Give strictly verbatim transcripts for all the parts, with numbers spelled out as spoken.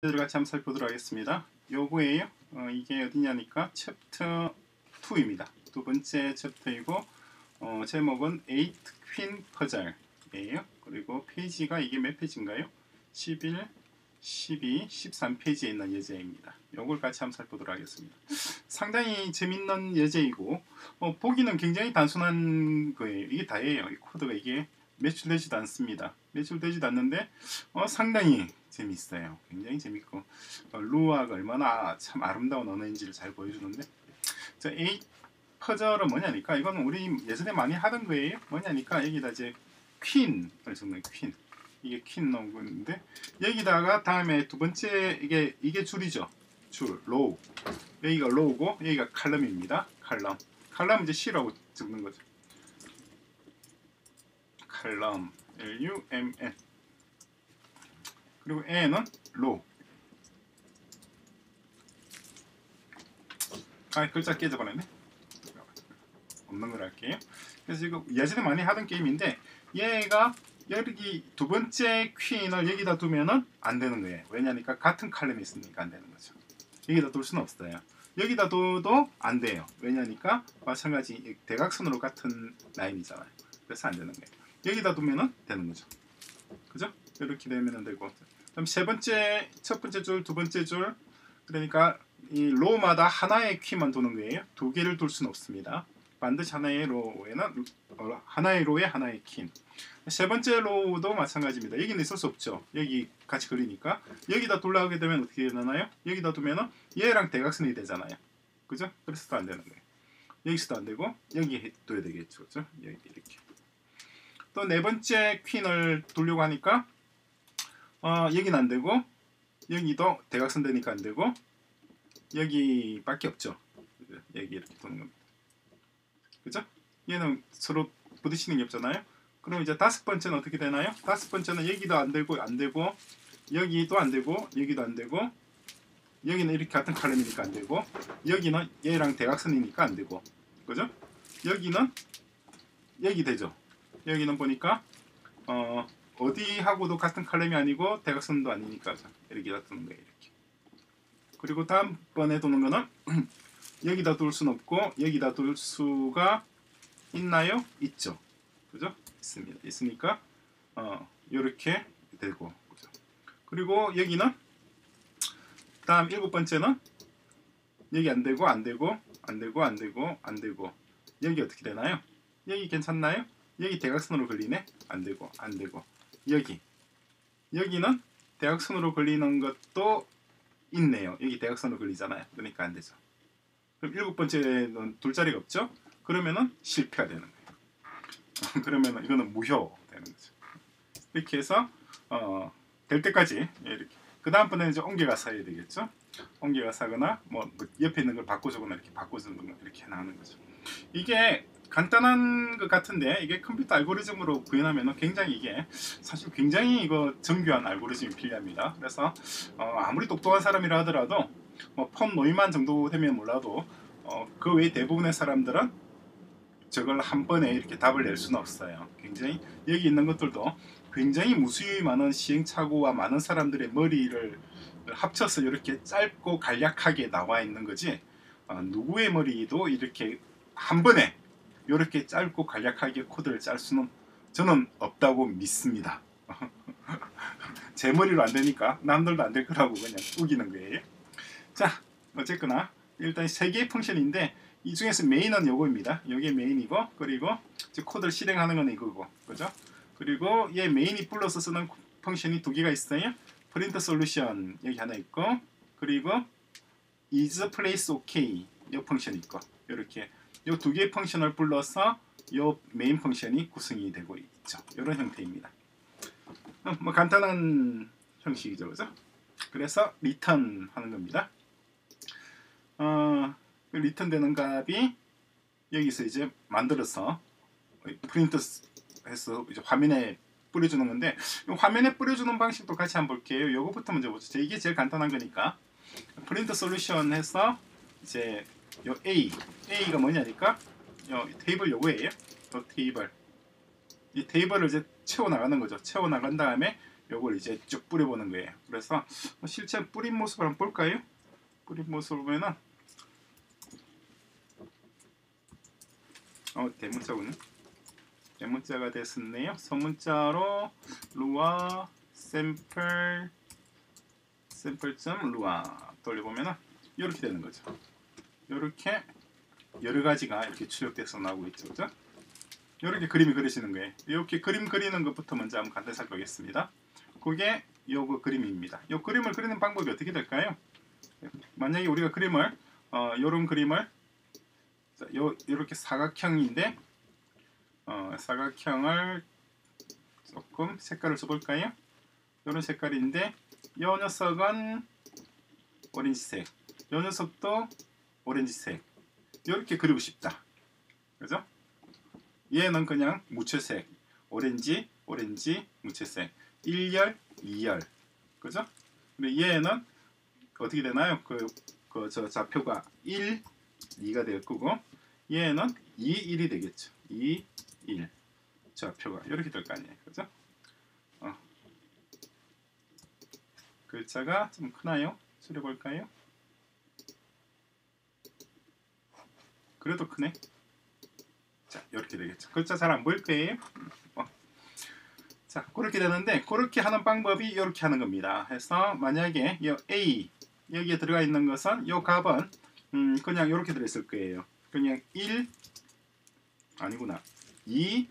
같이 한번 살펴보도록 하겠습니다. 요거예요. 어, 이게 어디냐니까 챕터 이입니다. 두 번째 챕터이고 어, 제목은 에잇 퀸 퍼즐이에요. 그리고 페이지가 이게 몇 페이지인가요? 십일, 십이, 십삼 페이지에 있는 예제입니다. 요걸 같이 한번 살펴보도록 하겠습니다. 상당히 재밌는 예제이고 어, 보기는 굉장히 단순한 거예요. 이게 다예요. 이 코드가 이게 매출되지도 않습니다. 매출되지도 않는데 어, 상당히 재밌어요. 굉장히 재밌고 어, 루아가 얼마나 참 아름다운 언어인지를 잘 보여주는데 저 에잇 퍼즐은 뭐냐니까 이건 우리 예전에 많이 하던 거예요. 뭐냐니까 여기다 이제 퀸을 적는 퀸 이게 퀸 넣은 건데 여기다가 다음에 두 번째 이게 이게 줄이죠. 줄 로우 여기가 로우고 여기가 칼럼입니다. 칼럼 칼럼 이제 C라고 적는 거죠. 칼럼 L U M N 그리고 N은 로우. 아 글자 깨져버렸네. 없는 걸 할게요. 그래서 이거 예전에 많이 하던 게임인데 얘가 여기 두 번째 퀸을 여기다 두면은 안 되는 거예요. 왜냐니까 같은 칼럼이 있으니까 안 되는 거죠. 여기다 둘 수는 없어요. 여기다 둬도 안 돼요. 왜냐니까 마찬가지 대각선으로 같은 라인이잖아요. 그래서 안 되는 거예요. 여기다 두면은 되는 거죠. 그죠? 이렇게 되면 되고. 그럼 세 번째, 첫 번째 줄, 두 번째 줄, 그러니까 이 로우마다 하나의 퀸만 두는 거예요. 두 개를 둘 수는 없습니다. 반드시 하나의 로우에는 어, 하나의 로우에 하나의 퀸. 세 번째 로우도 마찬가지입니다. 여기는 있을 수 없죠. 여기 같이 그리니까 여기다 둘러하게 되면 어떻게 되나요? 여기다 두면은 얘랑 대각선이 되잖아요. 그죠? 그래서 안 되는 거예요. 여기서도 안 되고 여기 둬야 되겠죠. 그죠? 여기 이렇게. 또 네 번째 퀸을 두려고 하니까 어, 여기는 안 되고 여기도 대각선 되니까 안 되고 여기밖에 없죠. 여기 이렇게 두는 겁니다. 그죠? 얘는 서로 부딪히는 게 없잖아요. 그럼 이제 다섯 번째는 어떻게 되나요? 다섯 번째는 여기도 안 되고 안 되고 여기도 안 되고 여기도 안 되고 여기는 이렇게 같은 칼럼이니까 안 되고 여기는 얘랑 대각선이니까 안 되고 그죠? 여기는 여기 되죠. 여기는 보니까 어, 어디하고도 같은 칼럼이 아니고 대각선도 아니니까 이렇게 두는 거예요. 이렇게. 그리고 다음번에 두는 거는 여기다 둘 수는 없고 여기다 둘 수가 있나요? 있죠. 그죠? 있습니다. 있으니까 어, 이렇게 되고 그죠? 그리고 여기는 다음 일곱 번째는 여기 안 되고 안 되고 안 되고 안 되고 안 되고 여기 어떻게 되나요? 여기 괜찮나요? 여기 대각선으로 걸리네? 안 되고 안 되고 여기 여기는 대각선으로 걸리는 것도 있네요. 여기 대각선으로 걸리잖아요. 그러니까 안 되죠. 그럼 일곱 번째는 둘 자리가 없죠? 그러면은 실패가 되는 거예요. 그러면은 이거는 무효 되는 거죠. 이렇게 해서 어, 될 때까지 이렇게. 그 다음번에는 이제 옮겨가서 해야 되겠죠? 옮겨가서 하거나 뭐 옆에 있는 걸 바꿔주거나 이렇게 바꿔주는 이렇게 나오는 거죠. 이게 간단한 것 같은데 이게 컴퓨터 알고리즘으로 구현하면 굉장히 이게 사실 굉장히 이거 정교한 알고리즘이 필요합니다. 그래서 어, 아무리 똑똑한 사람이라 하더라도 뭐 폰 노이만 정도 되면 몰라도 어, 그 외 대부분의 사람들은 저걸 한 번에 이렇게 답을 낼 수는 없어요. 굉장히 여기 있는 것들도 굉장히 무수히 많은 시행착오와 많은 사람들의 머리를 합쳐서 이렇게 짧고 간략하게 나와 있는 거지 어, 누구의 머리도 이렇게 한 번에 이렇게 짧고 간략하게 코드를 짤 수는 저는 없다고 믿습니다. 제 머리로 안 되니까 남들도 안 될 거라고 그냥 우기는 거예요. 자 어쨌거나 일단 세 개의 펑션인데 이 중에서 메인은 요거입니다. 요게 메인이고 그리고 이제 코드를 실행하는 건 이거고 그죠? 그리고 얘 메인이 불러서 쓰는 펑션이 두 개가 있어요. 프린트 솔루션 여기 하나 있고 그리고 is place ok 이 펑션이 있고 이렇게 요 두 개의 펑션을 불러서 요 메인 펑션이 구성이 되고 있죠. 이런 형태입니다. 어, 뭐 간단한 형식이죠, 그죠? 그래서 리턴 하는 겁니다. 어, 리턴 되는 값이 여기서 이제 만들어서 프린트해서 이제 화면에 뿌려주는 건데 화면에 뿌려주는 방식도 같이 한번 볼게요. 요거부터 먼저 보죠. 이게 제일 간단한 거니까 프린트 솔루션 해서 이제 요 A, A가 뭐냐니까 요 테이블 요거예요. 요 테이블 이 테이블을 이제 채워 나가는 거죠. 채워 나간 다음에 요걸 이제 쭉 뿌려보는 거예요. 그래서 실제 뿌린 모습을 한번 볼까요? 뿌린 모습을 보면은 어 대문자군요. 대문자가 됐었네요. 소문자로 루아 샘플 샘플점 루아 돌려보면은 이렇게 되는 거죠. 이렇게 여러 가지가 이렇게 출력돼서 나오고 있죠, 그죠? 이렇게 그림이 그려지는 거예요. 이렇게 그림 그리는 것부터 먼저 한번 간단히 살펴보겠습니다. 그게 요거 그림입니다. 요 그림을 그리는 방법이 어떻게 될까요? 만약에 우리가 그림을 어, 요런 그림을 자, 요 이렇게 사각형인데 어, 사각형을 조금 색깔을 줘볼까요? 요런 색깔인데 요 녀석은 오렌지색, 요 녀석도 오렌지색 이렇게 그리고 싶다. 그죠? 얘는 그냥 무채색, 오렌지, 오렌지, 무채색, 일 열, 이 열, 그죠? 근데 얘는 어떻게 되나요? 그, 그, 저 좌표가 일, 이가 될 거고, 얘는 이, 일이 되겠죠. 이, 일. 좌표가 이렇게 될 거 아니에요. 그죠? 어. 글자가 좀 크나요? 줄여볼까요? 그래도 크네. 자, 이렇게 되겠죠. 글자 잘 안 보일 거예요. 어. 자, 그렇게 되는데 그렇게 하는 방법이 이렇게 하는 겁니다. 해서 만약에 이 A 여기에 들어가 있는 것은 이 값은 음, 그냥 이렇게 들어있을 거예요. 그냥 일 아니구나. 이,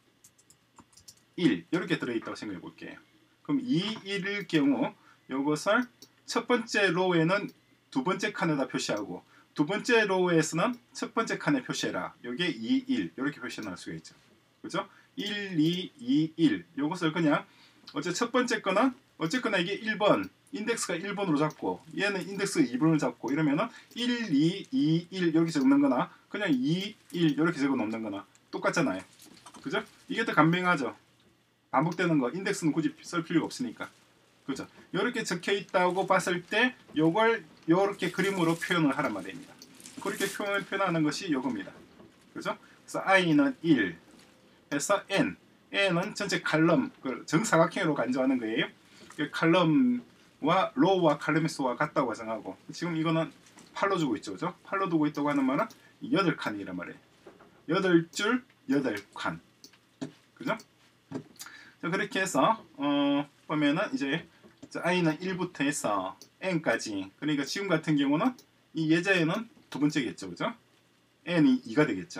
일 이렇게 들어있다고 생각해 볼게요. 그럼 이, 일일 경우 이것을 첫 번째 로우에는 두 번째 칸에다 표시하고 두 번째 로우에서는 첫 번째 칸에 표시해라. 이게 이, 일 이렇게 표시할 수가 있죠. 그죠? 일, 이, 이, 일 이것을 그냥 어째 첫 번째 거는 어쨌거나 이게 일 번 인덱스가 일 번으로 잡고 얘는 인덱스가 이 번으로 잡고 이러면은 일, 이, 이, 일 이렇게 적는 거나 그냥 이, 일 이렇게 적어 놓는 거나 똑같잖아요. 그죠? 이게 더 간명하죠. 반복되는 거 인덱스는 굳이 쓸 필요가 없으니까. 그죠? 이렇게 적혀 있다고 봤을 때 요걸 이렇게 그림으로 표현을 하란 말입니다. 그렇게 표현을 표현하는 것이 요겁니다. 그죠? 그래서 i는 일 해서 n, n은 전체 칼럼, 정사각형으로 간주하는 거예요. 칼럼과 로우와 칼럼의 수가 같다고 가정하고 지금 이거는 팔로 주고 있죠, 그죠? 팔로 두고 있다고 하는 말은 여덟 칸이란 말이에요. 여덟 줄, 여덟 칸, 그죠? 자, 그렇게 해서 어, 보면은 이제 i는 일부터 해서 n까지. 그러니까 지금 같은 경우는 이 예제에는 두 번째겠죠, 그죠? n이 이가 되겠죠.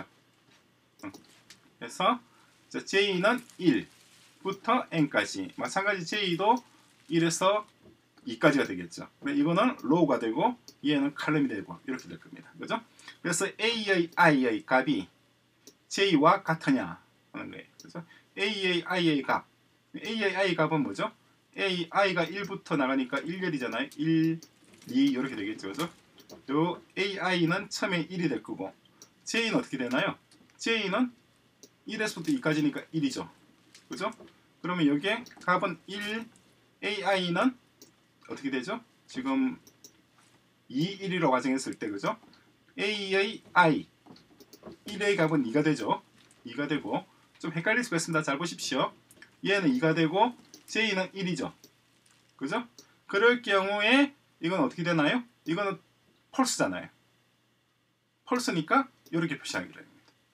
그래서 j는 일부터 n까지. 마찬가지 j도 일에서 이까지가 되겠죠. 이거는 로우가 되고 얘는 칼럼이 되고 이렇게 될 겁니다. 그죠? 그래서 a의 i의 값이 j와 같으냐 하는 거예요. 그래서 a의 i의 값. a의 i 값은 뭐죠? a, i가 일부터 나가니까 일 열이잖아요. 일, 이 이렇게 되겠죠. 그죠? 요 ai는 처음에 일이 될 거고 j는 어떻게 되나요? j는 일에서부터 이까지니까 일이죠. 그죠? 그러면 여기에 값은 일, ai는 어떻게 되죠? 지금 이, 일이라고 가정했을 때 그죠? a의 i 일의 값은 이가 되죠. 이가 되고 좀 헷갈릴 수가 있습니다. 잘 보십시오. 얘는 이가 되고 j는 일이죠. 그죠? 그럴 경우에 이건 어떻게 되나요? 이거는 펄스잖아요. 펄스니까 이렇게 표시하게 됩니다.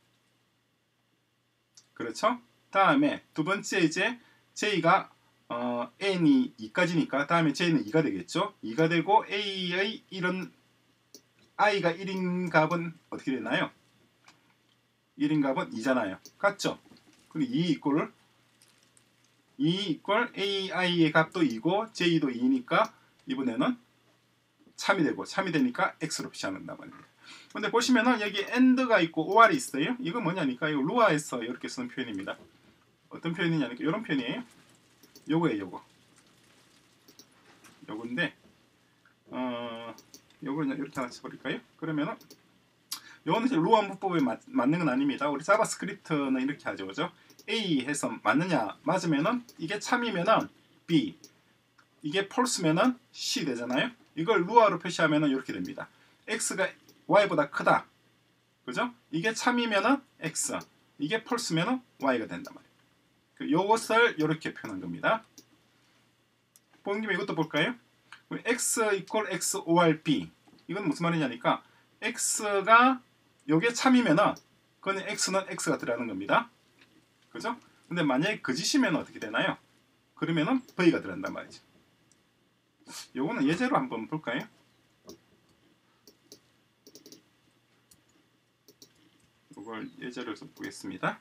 그렇죠? 다음에 두 번째 이제 j가 어, n이 이까지니까 다음에 j는 이가 되겠죠. 이가 되고 a의 일은 i가 일인 값은 어떻게 되나요? 일인 값은 이잖아요. 같죠? 그럼 이 이꼴 이 이꼴 ai의 값도 이고 j도 이니까 이번에는 참이 되고 참이 되니까 x로 표시한단 말입니다. 근데 보시면은 여기 and가 있고 or이 있어요. 이거 뭐냐니까 이거 루아에서 이렇게 쓰는 표현입니다. 어떤 표현이냐니까 이런 표현이에요. 요거예요, 요거. 요건데 어 요거는 이렇게 하나 쳐버릴까요? 그러면은 요거는 이제 루아 문법에 맞, 맞는 건 아닙니다. 우리 자바스크립트는 이렇게 하죠, 그죠? A 해서 맞느냐? 맞으면은 이게 참이면은 B, 이게 false면은 C 되잖아요. 이걸 루아로 표시하면은 이렇게 됩니다. X가 Y보다 크다, 그죠? 이게 참이면은 X, 이게 false면은 Y가 된단 말이에요. 요것을 이렇게 표현한 겁니다. 본 김에 이것도 볼까요? x 이퀄 x or b. 이건 무슨 말이냐니까 x가 요게 참이면은 그건 x는 x가 들어가는 겁니다. 그죠? 근데 만약에 거짓이면 어떻게 되나요? 그러면은 v가 들어간단 말이죠. 요거는 예제로 한번 볼까요? 이걸 예제로 좀 보겠습니다.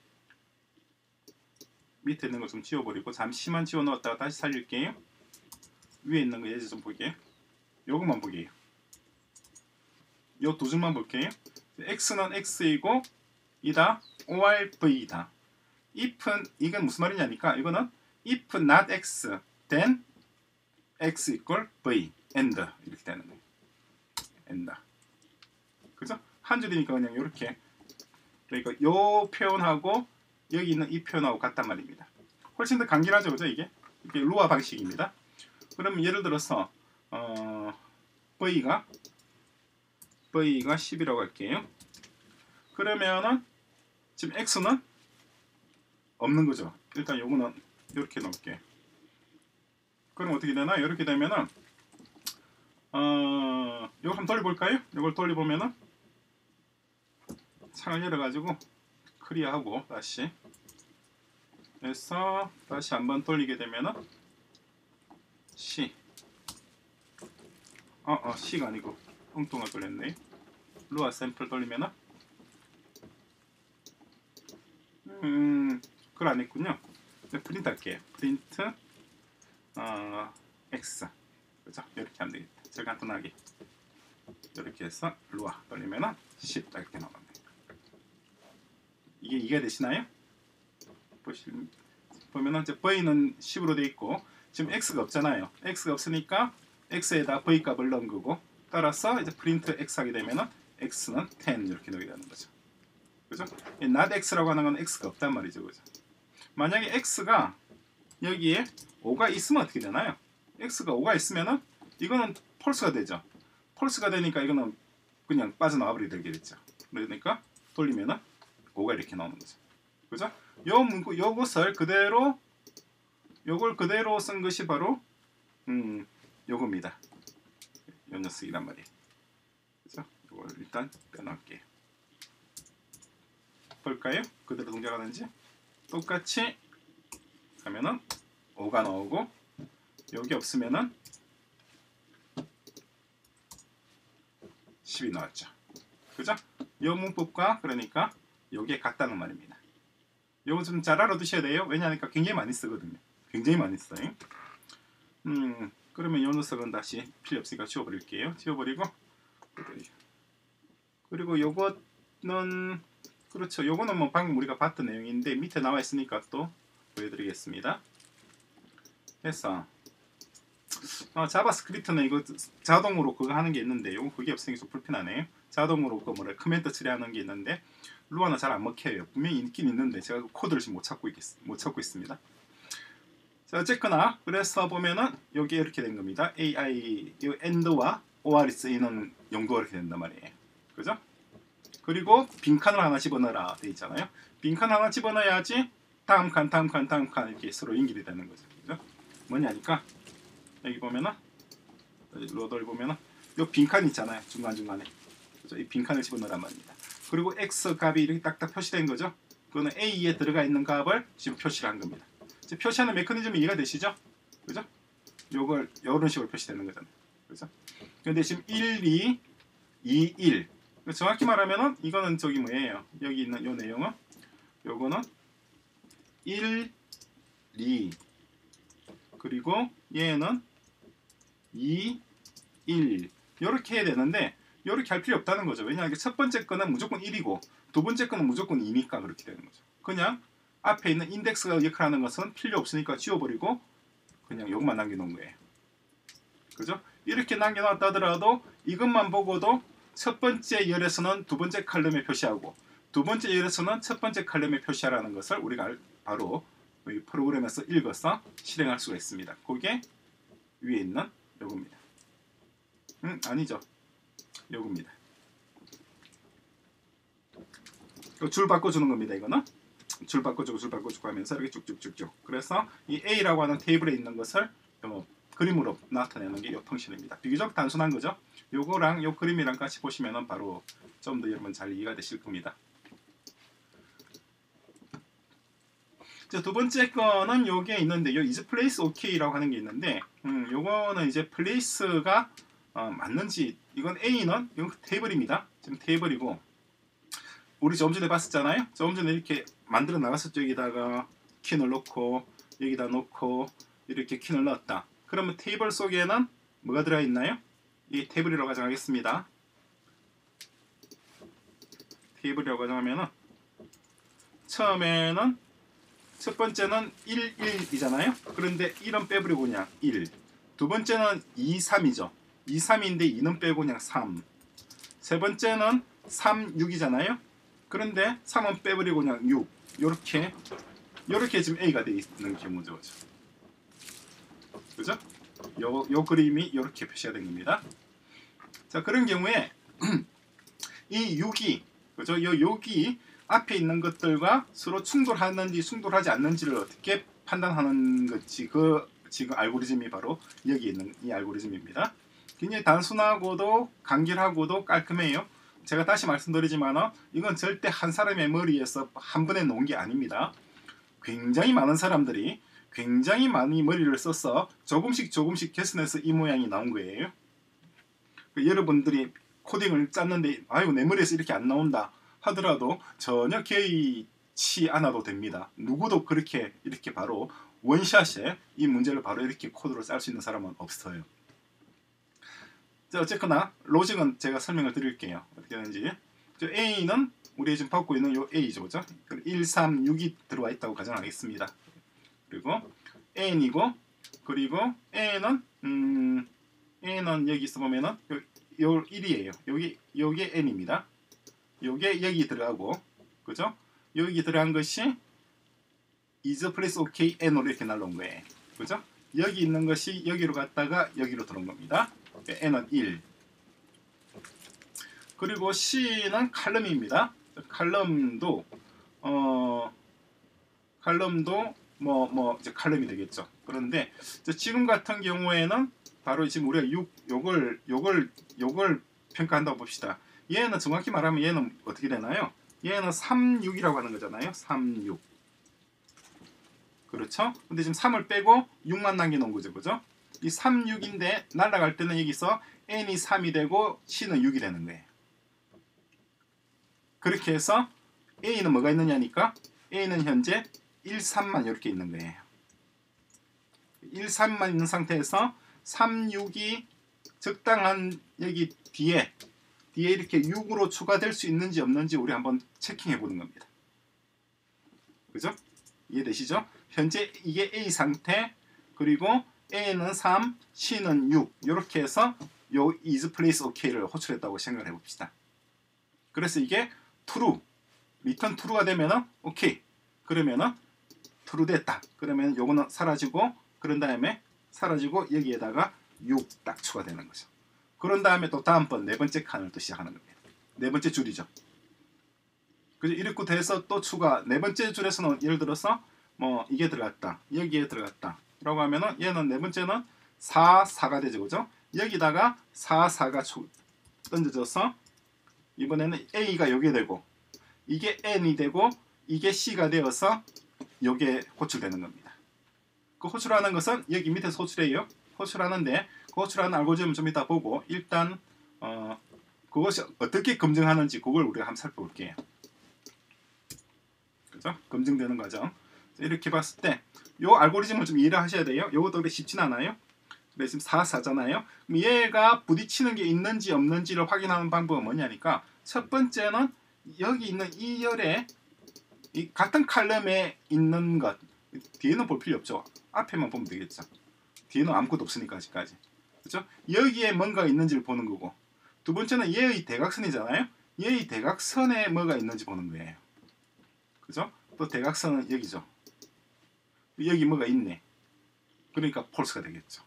밑에 있는 거 좀 지워버리고 잠시만 지워 넣었다가 다시 살릴게요. 위에 있는 거 예제 좀 볼게요. 요것만 보게요. 요 두 줄만 볼게요. x는 x이고 이다 or v이다. if는 이건 무슨 말이냐니까 이거는 if not x then x equal v and 이렇게 되는 거예요. and 그죠? 한 줄이니까 그냥 이렇게 그러니까 요 표현하고 여기 있는 이 표현하고 같단 말입니다. 훨씬 더 간결하죠, 그죠? 이게 이게 루아 방식입니다. 그러면 예를 들어서 어, v가 v가 십이라고 할게요. 그러면은 지금 x는 없는 거죠. 일단 요거는 이렇게 넣을게. 그럼 어떻게 되나? 이렇게 되면은 어, 요거 한번 돌려볼까요? 요걸 돌려보면은 창을 열어가지고 클리어하고 다시 해서 다시 한번 돌리게 되면은 C 어, 어, C가 아니고 엉뚱하게 돌렸네. 루아 샘플 돌리면은 음, 그걸 안 했군요. 프린트 할게요. 프린트 어, X 그죠? 이렇게 하면 되겠다. 제일 간단하게 이렇게 해서 루아 돌리면은 십 이렇게 나옵니다. 이게 이해가 되시나요? 보시면 보면은 이제 v는 십으로 돼 있고 지금 x가 없잖아요. x가 없으니까 x에다 v 값을 넣은 거고 따라서 이제 프린트 x 하게 되면은 x는 텐 이렇게 넣게 되는 거죠. 그죠? not x라고 하는 건 x가 없단 말이죠. 그죠? 만약에 x가 여기에 오가 있으면 어떻게 되나요? x가 오가 있으면은 이거는 폴스가 되죠. 폴스가 되니까 이거는 그냥 빠져나와 버리게 되겠죠. 그러니까 돌리면은 오가 이렇게 나오는 거죠. 그죠? 요 문구 요것을 그대로 요걸 그대로 쓴 것이 바로 음 요겁니다. 요 녀석이란 말이에요. 그죠? 요걸 일단 빼놓을게요. 볼까요? 그대로 동작하는지 똑같이 하면은 오가 나오고 여기 없으면은 십이 나왔죠. 그죠? 요 문법과 그러니까 여기에 같다는 말입니다. 요거 좀 잘 알아두셔야 돼요. 왜냐하니까 굉장히 많이 쓰거든요. 굉장히 많이 써요. 음, 그러면 요 녀석은 다시 필요 없으니까 지워버릴게요. 지워버리고 그리고 요거는 그렇죠. 요거는 뭐 방금 우리가 봤던 내용인데 밑에 나와 있으니까 또 보여드리겠습니다. 해서 어, 자바스크립트는 이거 자동으로 그거 하는 게 있는데 요거 그게 없으니까 좀 불편하네요. 자동으로 그 뭐래 커맨드 처리하는 게 있는데 루아는 잘 안 먹혀요. 분명히 있긴 있는데 제가 그 코드를 지금 못 찾고 있, 못 찾고 있습니다. 자, 어쨌거나 그래서 보면은 여기 이렇게 된 겁니다. 에이아이 이 and와 or이 쓰이는 용도가 이렇게 된단 말이에요. 그죠? 그리고 빈칸을 하나 집어넣어라 돼 있잖아요. 빈칸 하나 집어넣어야지 다음 칸, 다음 칸, 다음 칸 이렇게 서로 연결이 되는 거죠. 그죠? 뭐냐니까 여기 보면은 로더를 보면은 요 빈칸 있잖아요. 중간 중간에 그죠? 이 빈칸을 집어넣으란 말입니다. 그리고 x 값이 이렇게 딱딱 표시된 거죠. 그거는 a에 들어가 있는 값을 지금 표시를 한 겁니다. 이제 표시하는 메커니즘이 이해가 되시죠? 그죠? 요걸 이런 식으로 표시되는 거잖아요. 그죠? 근데 지금 일, 이, 이, 일 정확히 말하면은 이거는 저기 뭐예요? 여기 있는 요 내용은 요거는 일, 이 그리고 얘는 이, 일 이렇게 해야 되는데 이렇게 할 필요 없다는 거죠. 왜냐하면 첫 번째 거는 무조건 일이고 두 번째 거는 무조건 이니까 그렇게 되는 거죠. 그냥 앞에 있는 인덱스가 역할하는 것은 필요 없으니까 지워버리고 그냥 이것만 남겨놓은 거예요. 그죠? 이렇게 남겨놨다 하더라도 이것만 보고도 첫 번째 열에서는 두 번째 칼럼에 표시하고 두 번째 열에서는 첫 번째 칼럼에 표시하라는 것을 우리가 바로 이 프로그램에서 읽어서 실행할 수가 있습니다. 그게 위에 있는 요겁니다. 음 아니죠. 요겁니다. 줄 바꿔주는 겁니다. 이거는 줄 바꿔주고 줄 바꿔주고 하면서 이렇게 쭉쭉쭉쭉. 그래서 이 A라고 하는 테이블에 있는 것을 어, 그림으로 나타내는 게 이 펑션입니다. 비교적 단순한 거죠. 요거랑 요 그림이랑 같이 보시면은 바로 좀 더 여러분 잘 이해가 되실 겁니다. 자, 두 번째 거는 요게 있는데 요 is place okay라고 하는 게 있는데 음, 요거는 이제 place가 어, 맞는지 이건 A는 이건 테이블입니다. 지금 테이블이고 우리 조금 전에 봤었잖아요. 조금 전에 이렇게 만들어 나갔었죠. 여기다가 퀸을 넣고 여기다 놓고 이렇게 퀸을 넣었다. 그러면 테이블 속에는 뭐가 들어있나요? 이 테이블이라고 가정하겠습니다. 테이블이라고 가정하면은 처음에는 첫 번째는 일, 일이잖아요. 그런데 일은 빼버리고 그냥 일. 두 번째는 이, 삼이죠. 이, 삼인데 이는 빼고 그냥 삼. 세 번째는 삼, 육이잖아요. 그런데 삼은 빼버리고 그냥 육. 요렇게 요렇게 지금 A가 되어 있는 경우죠. 그죠? 요, 요 그림이 요렇게 표시가 된 겁니다. 자, 그런 경우에 이 육이 그죠? 요 육이 앞에 있는 것들과 서로 충돌하는지 충돌하지 않는지를 어떻게 판단하는 것이 그 지금 알고리즘이 바로 여기 있는 이 알고리즘입니다. 굉장히 단순하고도 간결하고도 깔끔해요. 제가 다시 말씀드리지만 이건 절대 한 사람의 머리에서 한 번에 놓은 게 아닙니다. 굉장히 많은 사람들이 굉장히 많이 머리를 써서 조금씩 조금씩 개선해서 이 모양이 나온 거예요. 여러분들이 코딩을 짰는데 아유 내 머리에서 이렇게 안 나온다 하더라도 전혀 개의치 않아도 됩니다. 누구도 그렇게 이렇게 바로 원샷에 이 문제를 바로 이렇게 코드로 짤 수 있는 사람은 없어요. 자, 어쨌거나 로직은 제가 설명을 드릴게요. 어떻게 되는지. 저 A는 우리 지금 받고 있는 요 A죠, 그죠? 일, 삼, 육이 들어와 있다고 가정하겠습니다. 그리고 N이고 그리고 N은 음 N은 여기 있어 보면은 요, 요 일이에요. 여기 요게 N입니다. 요게 여기 들어가고 그죠? 여기 들어간 것이 is place ok N으로 이렇게 날라온 거예요. 그죠? 여기 있는 것이 여기로 갔다가 여기로 들어온 겁니다. N은 일. 그리고 C는 칼럼입니다. 칼럼도 어 칼럼도 뭐 뭐 이제 칼럼이 되겠죠. 그런데 지금 같은 경우에는 바로 지금 우리가 육 요걸 요걸 요걸 평가한다고 봅시다. 얘는 정확히 말하면 얘는 어떻게 되나요? 얘는 삼, 육이라고 하는 거잖아요. 삼, 육. 그렇죠? 근데 지금 삼을 빼고 육만 남겨놓은 거죠. 그죠? 이 삼, 육인데 날아갈 때는 여기서 N이 삼이 되고 C는 육이 되는 거예요. 그렇게 해서 A는 뭐가 있느냐니까 A는 현재 일, 삼만 이렇게 있는 거예요. 일, 삼만 있는 상태에서 삼, 육이 적당한 여기 뒤에 뒤에 이렇게 육으로 추가될 수 있는지 없는지 우리 한번 체킹해 보는 겁니다. 그죠? 이해되시죠? 현재 이게 A 상태 그리고 A는 삼, C는 육 이렇게 해서 요 is place okay를 호출했다고 생각을 해봅시다. 그래서 이게 true, return true가 되면은 오케이. 그러면은 true 됐다. 그러면 요거는 사라지고 그런 다음에 사라지고 여기에다가 육 딱 추가되는 거죠. 그런 다음에 또 다음번 네 번째 칸을 또 시작하는 겁니다. 네 번째 줄이죠. 그죠? 이렇게 돼서 또 추가 네 번째 줄에서는 예를 들어서 뭐 이게 들어갔다. 여기에 들어갔다. 라고 하면은 얘는 네 번째는 사, 사가 되죠. 그죠? 여기다가 사, 사가 던져져서 이번에는 A가 여기 되고 이게 N이 되고 이게 C가 되어서 요게 호출되는 겁니다. 그 호출하는 것은 여기 밑에서 호출해요. 호출하는데 그 호출하는 알고리즘 좀 이따 보고 일단 어, 그것이 어떻게 검증하는지 그걸 우리가 한번 살펴볼게요. 그죠? 검증되는 과정. 이렇게 봤을 때 요 알고리즘을 좀 이해를 하셔야 돼요. 요것도 그렇게 쉽진 않아요. 근데 지금 사, 사잖아요. 그럼 얘가 부딪히는 게 있는지 없는지를 확인하는 방법은 뭐냐니까 첫 번째는 여기 있는 이 열에 이 같은 칼럼에 있는 것 뒤에는 볼 필요 없죠. 앞에만 보면 되겠죠. 뒤에는 아무것도 없으니까 아직까지. 그렇죠? 여기에 뭔가 있는지를 보는 거고 두 번째는 얘의 대각선이잖아요. 얘의 대각선에 뭐가 있는지 보는 거예요. 그죠? 또 대각선은 여기죠. 여기 뭐가 있네. 그러니까 폴스가 되겠죠.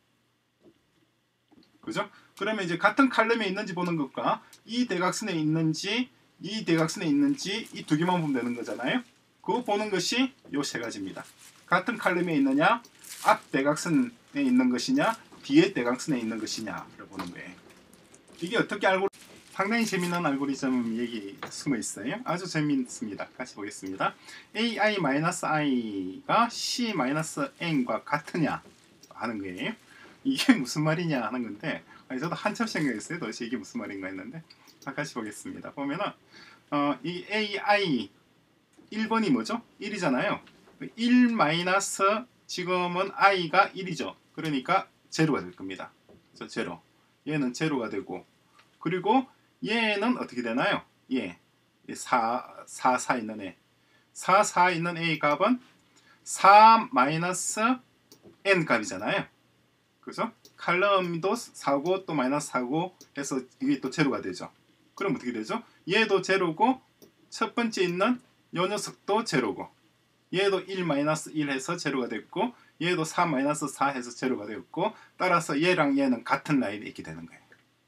그죠? 그러면 이제 같은 칼럼에 있는지 보는 것과 이 대각선에 있는지 이 대각선에 있는지 이 두 개만 보면 되는 거잖아요. 그거 보는 것이 요 세 가지입니다. 같은 칼럼에 있느냐, 앞 대각선 있는 것이냐 뒤에 대각선에 있는 것이냐를 보는 거예요. 이게 어떻게 알고 상당히 재미난 알고리즘 얘기 숨어 있어요. 아주 재미있습니다. 같이 보겠습니다. 에이아이-i가 씨-n과 같으냐 하는 거예요. 이게 무슨 말이냐 하는 건데 아니, 저도 한참 생각했어요. 도대체 이게 무슨 말인가 했는데 같이 보겠습니다. 보면은 어, 이 에이아이 일 번이 뭐죠? 일이잖아요. 일 마이너스 지금은 i가 일이죠. 그러니까 제로가 될 겁니다. 그래서 제로. 얘는 제로가 되고 그리고 얘는 어떻게 되나요? 예. 사, 사, 사 있는 애. 사, 사 있는 A 값은 사 마이너스 N 값이잖아요. 그죠? 칼럼도 사고 또 마이너스 사고 해서 이게 또 제로가 되죠. 그럼 어떻게 되죠? 얘도 제로고 첫 번째 있는 요 녀석도 제로고 얘도 일 마이너스 일 해서 제로가 됐고 얘도 사 마이너스 사 해서 제로가 되었고 따라서 얘랑 얘는 같은 라인에 있게 되는 거예요.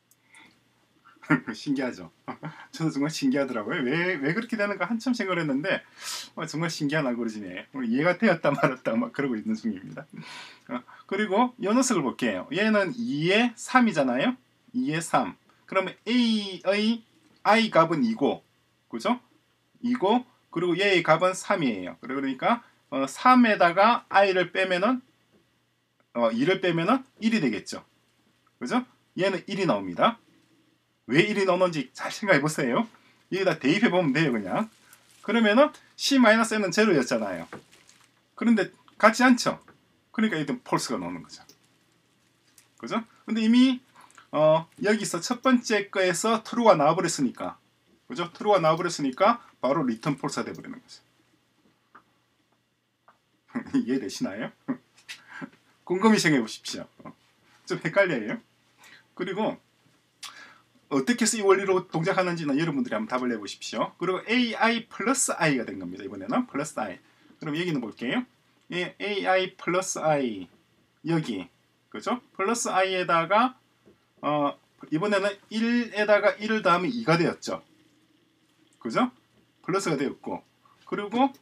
신기하죠? 저도 정말 신기하더라고요. 왜, 왜 그렇게 되는가 한참 생각을 했는데 어, 정말 신기한 알고리즘이에요. 이해가 되었다 말았다 막 그러고 있는 중입니다. 어, 그리고 이 녀석을 볼게요. 얘는 이에 삼이잖아요. 이에 삼. 그러면 A의 I 값은 이고 그죠? 이고 그리고 얘의 값은 삼이에요. 그러니까 어, 삼에다가 i를 빼면은 어, 이를 빼면은 일이 되겠죠. 그죠? 얘는 일이 나옵니다. 왜 일이 나오는지 잘 생각해 보세요. 여기다 대입해 보면 돼요, 그냥. 그러면은 C-n은 제로였잖아요. 그런데 같지 않죠? 그러니까 일단 폴스가 나오는 거죠. 그죠? 근데 이미 어, 여기서 첫 번째 거에서 true가 나와버렸으니까 그죠? true가 나와버렸으니까 바로 리턴 폴스가 돼버리는 거죠. 이해되시나요? 곰곰이 생각해 보십시오. 좀 헷갈려요. 그리고 어떻게 해서 이 원리로 동작하는지는 여러분들이 한번 답을 내보십시오. 그리고 에이아이 플러스 i가 된 겁니다. 이번에는 플러스 i. 그럼 여기는 볼게요. 예, 에이아이 플러스 i 여기 그죠? 플러스 i에다가 어, 이번에는 일에다가 일을 더하면 이가 되었죠. 그죠? 플러스가 되었고 그리고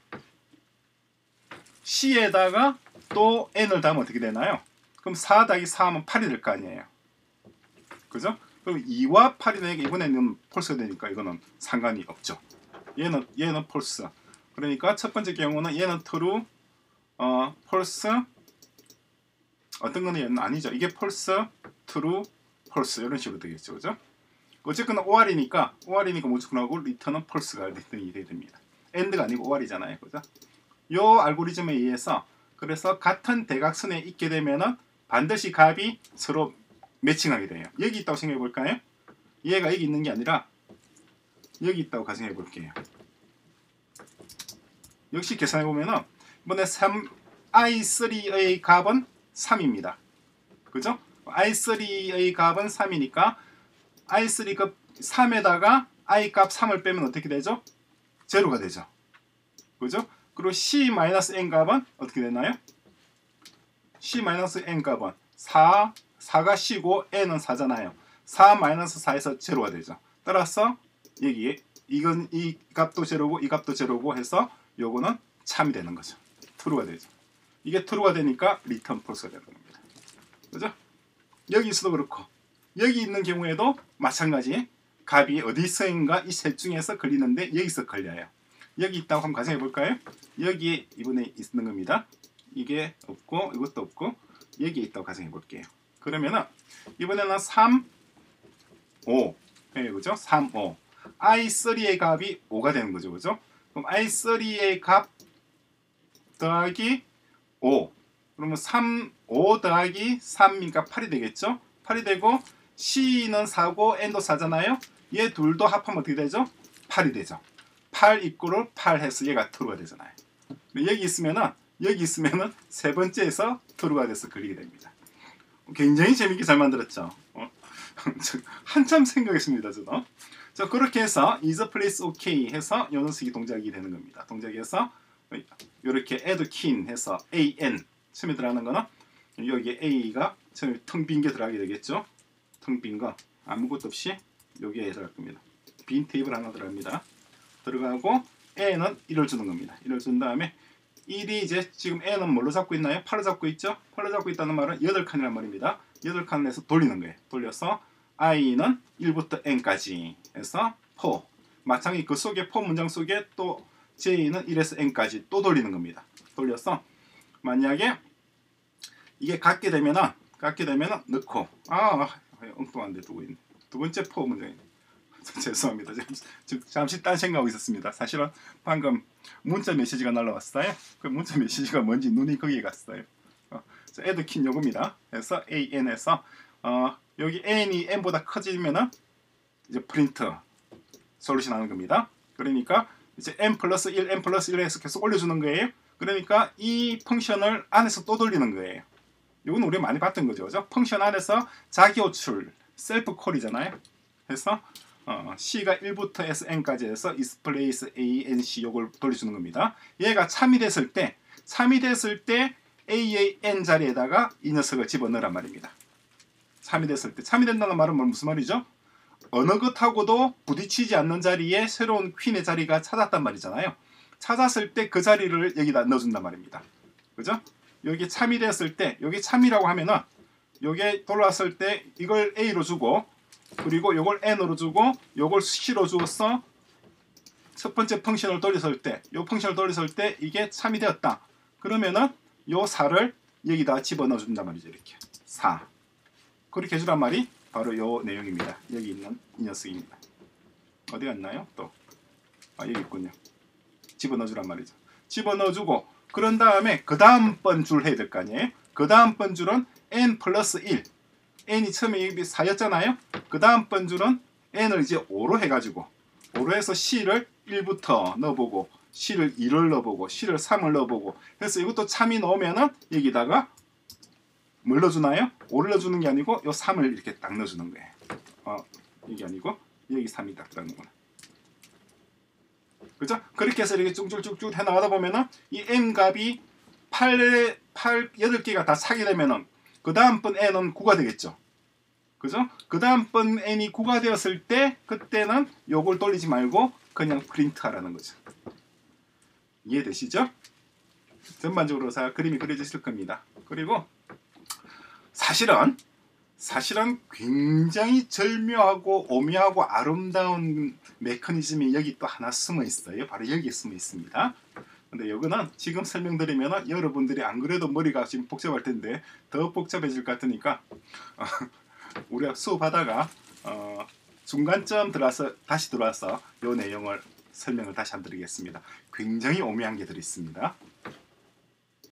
c에다가 또 n을 더하면 어떻게 되나요? 그럼 사 더하기 사 하면 팔이 될 거 아니에요. 그죠? 그럼 이와 팔이 되니까 이번에는 폴스가 되니까 이거는 상관이 없죠. 얘는 얘는 폴스. 그러니까 첫 번째 경우는 얘는 true, 어, 폴스 어떤 거는 얘는 아니죠. 이게 폴스, true, 폴스 이런 식으로 되겠죠, 그죠? 어쨌거나 오알이니까 오알이니까 무조건 하고 리턴은 폴스가 리턴이 돼야 됩니다. end가 아니고 오알이잖아요, 그죠? 요 알고리즘에 의해서 그래서 같은 대각선에 있게 되면은 반드시 값이 서로 매칭하게 돼요. 여기 있다고 생각해 볼까요? 얘가 여기 있는 게 아니라 여기 있다고 가정해 볼게요. 역시 계산해 보면은 이번에 삼, 아이 쓰리의 값은 삼입니다. 그죠? 아이 쓰리의 값은 삼이니까 아이 쓰리 값 삼에다가 i 값 삼을 빼면 어떻게 되죠? 제로가 되죠. 그죠? 그리고 C-n 값은 어떻게 되나요? C-n 값은 사, 사가 C고 n은 사잖아요. 사 마이너스 사에서 제로가 되죠. 따라서 여기에 이건 이 값도 제로고 이 값도 제로고 해서 요거는 참이 되는 거죠. true가 되죠. 이게 true가 되니까 return false가 되는 겁니다. 그죠? 여기 있어도 그렇고 여기 있는 경우에도 마찬가지 값이 어디서인가 이 셋 중에서 걸리는데 여기서 걸려요. 여기 있다고 한번 가정해 볼까요? 여기에 이번에 있는 겁니다. 이게 없고 이것도 없고 여기에 있다고 가정해 볼게요. 그러면은 이번에는 삼, 오 네, 그죠? 삼, 오 아이 쓰리의 값이 오가 되는 거죠. 그죠? 그럼 아이 쓰리의 값 더하기 오 그러면 삼, 오 더하기 삼이니까 팔이 되겠죠? 팔이 되고 C는 사고 N도 사잖아요. 얘 둘도 합하면 어떻게 되죠? 팔이 되죠. 팔 이꼬를 팔 해서 얘가 true가 되잖아요. 여기 있으면은 여기 있으면은 세 번째에서 true가 돼서 걸리게 됩니다. 굉장히 재밌게 잘 만들었죠. 어? 한참 생각했습니다, 저도. 자, 그렇게 해서 is place ok 해서 요 녀석이 동작이 되는 겁니다. 동작에서 이렇게 add key 해서 an 처음에 들어가는 거는 여기 a가 처음에 텅 빈 게 들어가게 되겠죠. 텅 빈 거 아무것도 없이 여기에 들어갈 겁니다. 빈 테이블 하나 들어갑니다. 들어가고 a는 일을 주는 겁니다. 일을 준 다음에 일이 이제 지금 n은 뭘로 잡고 있나요? 팔로 잡고 있죠? 팔로 잡고 있다는 말은 여덟 칸이란 말입니다. 여덟 칸에서 돌리는 거예요. 돌려서 i는 일부터 n까지 해서 사. 마찬가지 그 속에 for 문장 속에 또 j는 일에서 n까지 또 돌리는 겁니다. 돌려서 만약에 이게 같게 되면은 같게 되면은 넣고 아 엉뚱한데 두고 있네. 두 번째 for 문장이 죄송합니다. 지금 잠시 딴 생각하고 있었습니다. 사실은 방금 문자 메시지가 날라왔어요. 그 문자 메시지가 뭔지 눈이 거기에 갔어요. 어, add 킨 요겁니다. 그래서 an에서 어, 여기 n이 n보다 커지면은 이제 프린트 솔루션 하는 겁니다. 그러니까 이제 n 플러스 일, n 플러스 일 해서 계속 올려주는 거예요. 그러니까 이 펑션을 안에서 또 돌리는 거예요. 이건 우리가 많이 봤던 거죠. 그죠? 펑션 안에서 자기 호출, 셀프 콜이잖아요. 그래서 어, C가 일부터 에스 엔까지 해서 displace A, N, C 요걸 돌려주는 겁니다. 얘가 참이 됐을 때, 참이 됐을 때 A의 N 자리에다가 이 녀석을 집어넣으란 말입니다. 참이 됐을 때. 참이 된다는 말은 무슨 말이죠? 어느 것하고도 부딪히지 않는 자리에 새로운 퀸의 자리가 찾았단 말이잖아요. 찾았을 때 그 자리를 여기다 넣어준단 말입니다. 그죠? 여기 참이 됐을 때, 여기 참이라고 하면은 여기에 돌아왔을 때 이걸 A로 주고 그리고 요걸 n으로 주고 요걸 c로 주어서 첫 번째 펑션을 돌렸을 때, 요 펑션을 돌렸을 때 이게 참이 되었다. 그러면은 요 사를 여기다 집어넣어 준단 말이죠. 이렇게 사. 그렇게 해주란 말이 바로 요 내용입니다. 여기 있는 이 녀석입니다. 어디 갔나요? 또 아 여기 있군요. 집어넣어 주란 말이죠. 집어넣어 주고 그런 다음에 그 다음번 줄 해야 될 거 아니에요? 그 다음번 줄은 n 플러스 일. n이 처음에 사였잖아요. 그 다음 번 줄은 n을 이제 오로 해가지고 오로 해서 c를 일부터 넣어보고 c를 이를 넣어보고 c를 삼을 넣어보고 그래서 이것도 참이 넣으면은 여기다가 뭘 넣어주나요? 오를 넣어주는 게 아니고 요 삼을 이렇게 딱 넣어주는 거예요. 어, 이게 아니고 여기 삼이 딱 들어가는구나. 그죠? 그렇게 해서 이렇게 쭉쭉쭉쭉 해나가다 보면은 이 n 값이 팔, 팔, 여덟 개가 다 차게 되면은 그 다음번 n은 구가 되겠죠. 그죠? 그 다음번 n이 구가 되었을 때 그때는 요걸 돌리지 말고 그냥 프린트 하라는 거죠. 이해되시죠? 전반적으로 다 그림이 그려지실 겁니다. 그리고 사실은 사실은 굉장히 절묘하고 오묘하고 아름다운 메커니즘이 여기 또 하나 숨어 있어요. 바로 여기에 숨어 있습니다. 근데 이거는 지금 설명드리면 여러분들이 안 그래도 머리가 지금 복잡할 텐데 더 복잡해질 것 같으니까 어, 우리가 수업하다가 어, 중간점 들어와서 다시 들어와서 이 내용을 설명을 다시 한번 드리겠습니다. 굉장히 오묘한 게 들어있습니다.